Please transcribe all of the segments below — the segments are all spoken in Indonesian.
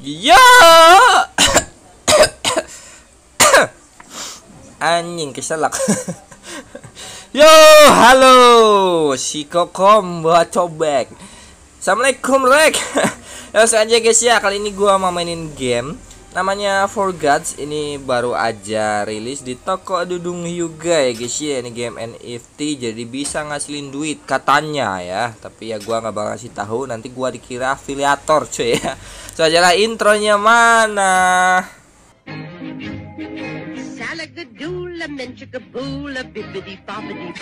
Ya. Anjing keselak. Yo, halo. Si Kokom buat cobek. Assalamualaikum Rek. Langsung aja guys ya. Kali ini gua mau mainin game namanya For Gods. Ini baru aja rilis di toko Dudung Hyuga ya guys ya. Ini game NFT, jadi bisa ngasilin duit katanya ya. Tapi ya gua nggak bakal kasih tahu, nanti gua dikira afiliator cuy ya. So aja lah, intronya mana? Salagadoola, menchikaboola, bibbidi bobbidi.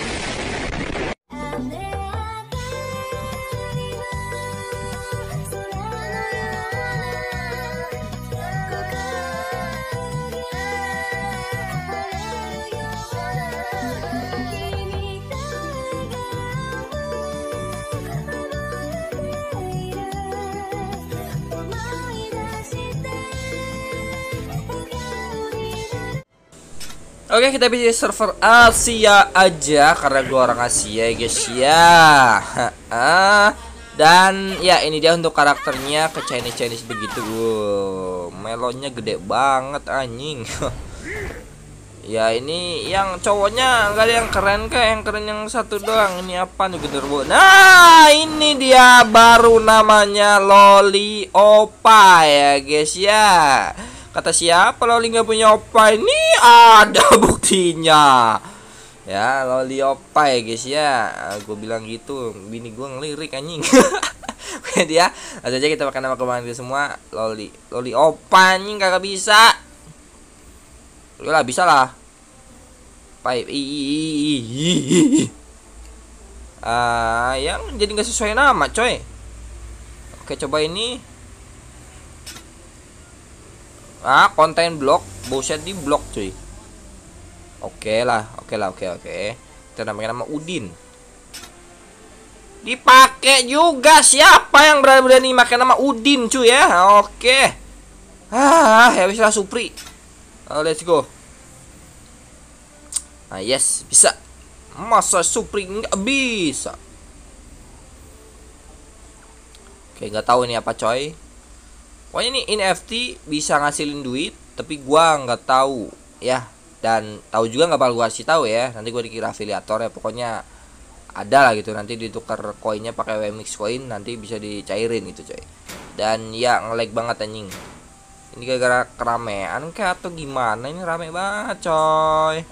Oke, kita pilih server Asia aja karena gua orang Asia ya guys ya. Dan ya ini dia untuk karakternya, ke Chinese begitu. Melonnya gede banget anjing. Ya ini yang cowoknya nggak ada yang keren kah? Yang keren yang satu doang. Ini apa nih genderuwo? Nah ini dia baru namanya Loli Opa ya guys ya. Kata siapa Loli nggak punya opa? Ini ada buktinya. Ya Loli Opa ya guys ya. Gue bilang gitu, bini gue ngelirik anjing. Oke dia, langsung aja kita pakai nama kemarin semua. Loli Opa anjing kagak bisa. Udah lah, bisa lah. Pipe. Yang jadi nggak sesuai nama coy. Oke coba ini. Konten blok, buset di blok cuy. Oke. Kita namain nama Udin. Dipakai juga, siapa yang berani pakai nama Udin cuy ya. Oke. Ya bisa Supri. Let's go. Yes, bisa. Masa Supri nggak bisa? Oke, nggak tahu ini apa coy. Pokoknya ini NFT bisa ngasilin duit, tapi gua nggak tahu ya, dan tahu juga nggak bakal gua kasih tahu ya. Nanti gua dikira afiliator ya, pokoknya ada lah gitu. Nanti ditukar koinnya pakai WMX coin, nanti bisa dicairin gitu coy. Dan ya nge-lag banget anjing. Ini gara-gara keramaian kayak atau gimana? Ini rame banget coy.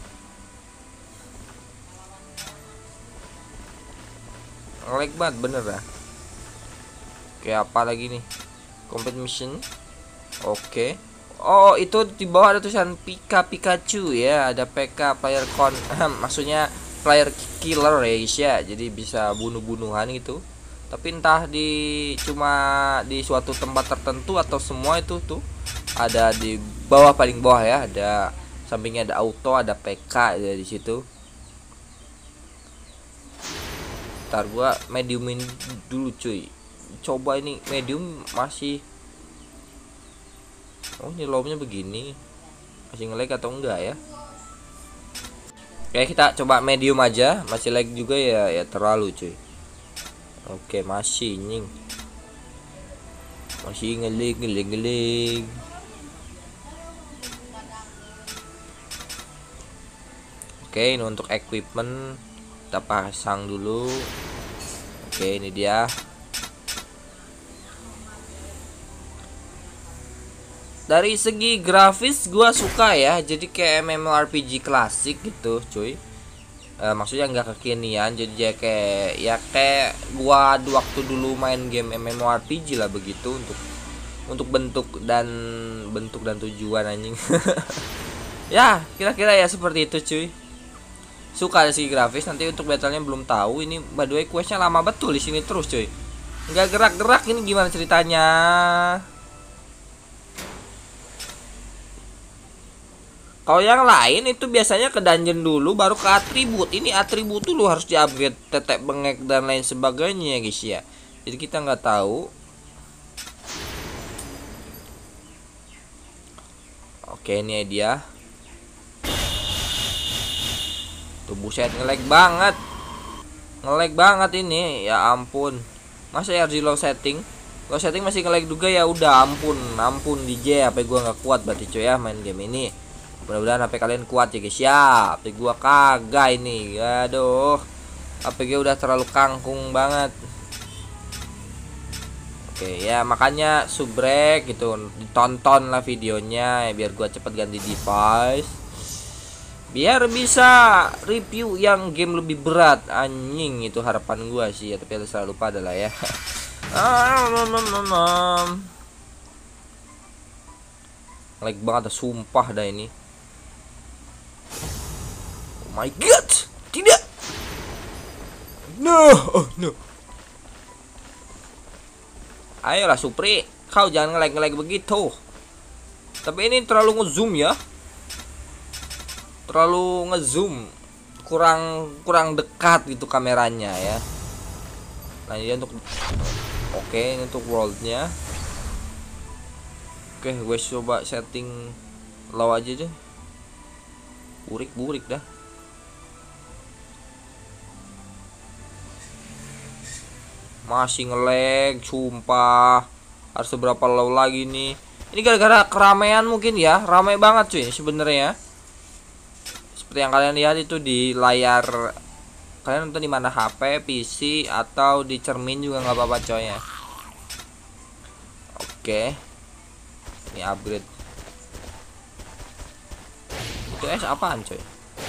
Nge-lag banget bener ya. Kayak apa lagi nih? Complete mission. Oke. Oh itu di bawah ada tulisan Pikachu ya. Ada PK player con. Maksudnya player killer ya guys ya. Jadi bisa bunuh-bunuhan gitu. Tapi entah cuma di suatu tempat tertentu atau semua itu tuh. Ada di bawah, paling bawah ya. Ada sampingnya ada auto, ada PK ya di situ. Ntar gua mediumin dulu cuy. Coba ini medium masih. Oh ini lownya begini. Masih nge-lag atau enggak ya? Oke kita coba medium aja. Masih lag juga ya. Ya terlalu cuy. Oke masih nying. Masih nge-lag. Oke ini untuk equipment. Kita pasang dulu. Oke ini dia. Dari segi grafis gua suka ya, jadi kayak MMORPG klasik gitu cuy. Maksudnya nggak kekinian, jadi kayak gua waktu dulu main game MMORPG lah begitu, untuk bentuk dan tujuan anjing. Ya kira-kira ya seperti itu cuy. Suka dari segi grafis. Nanti untuk battlenya belum tahu. Ini by the way questnya lama betul di sini terus cuy, nggak gerak-gerak. Ini gimana ceritanya? Kalau yang lain itu biasanya ke dungeon dulu baru ke atribut. Ini atribut dulu harus di-upgrade, tetek bengek dan lain sebagainya ya guys ya. Jadi kita nggak tahu. Oke ini dia. Tuh buset nge-lag banget. Nge-lag banget ini. Ya ampun. Masa ya harus di low setting? Kalau setting masih nge-lag juga ya udah ampun DJ, HP gua nggak kuat berarti coy ya main game ini. Mudah-mudahan HP kalian kuat ya guys ya. HP gua kagak ini. Aduh. HP gua udah terlalu kangkung banget. Oke ya, makanya subrek gitu, ditonton lah videonya ya, biar gua cepet ganti device. Biar bisa review yang game lebih berat anjing, itu harapan gua sih ya, tapi harus selalu lupa adalah ya. Lag banget dah, sumpah dah ini. Oh my god, tidak. No, oh no. Ayolah Supri, kau jangan nge-lag begitu. Tapi ini terlalu ngezoom ya. Terlalu ngezoom. Kurang dekat gitu kameranya ya. Nah, ini untuk ini untuk worldnya. Oke, gue coba setting low aja deh. Burik dah. Masih nge-lag, sumpah. Harus seberapa low lagi nih? Ini gara-gara keramaian mungkin ya, ramai banget cuy sebenarnya. Seperti yang kalian lihat itu di layar kalian nonton di mana, HP, PC atau di cermin juga nggak apa-apa coy ya. Oke. Ini upgrade. Itu apaan coy?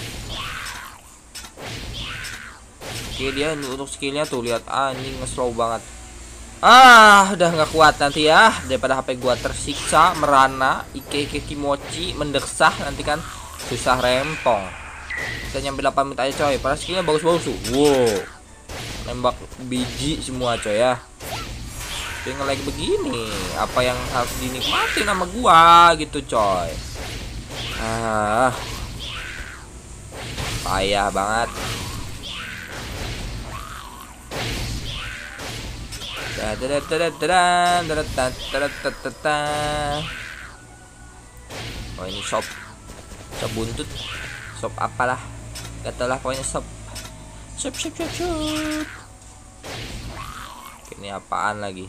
Oke, dia untuk skillnya tuh lihat anjing nge-slow banget. Udah nggak kuat nanti ya, daripada HP gua tersiksa, merana, ike kimochi, mendeksah nanti kan susah rempong. Kita nyampe 8 menit aja coy, padahal skillnya bagus-bagus tuh. Wow, nembak biji semua coy ya. Tapi nge-lag begini, apa yang harus dinikmati sama gua gitu coy. Payah banget. Oh ini shop buntut, shop apalah, gak tau lah pokoknya shop. Ini apaan lagi?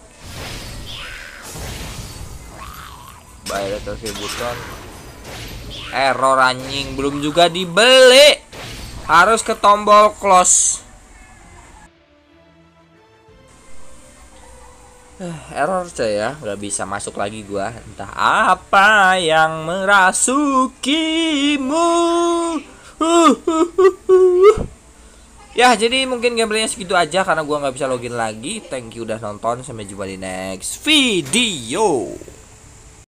Bayar terus buton. Error anjing, belum juga dibeli. Harus ke tombol close. Error coy ya, nggak bisa masuk lagi gua. Entah apa yang merasukimu. Ya jadi mungkin gameplaynya segitu aja karena gua nggak bisa login lagi. Thank you udah nonton, sampai jumpa di next video.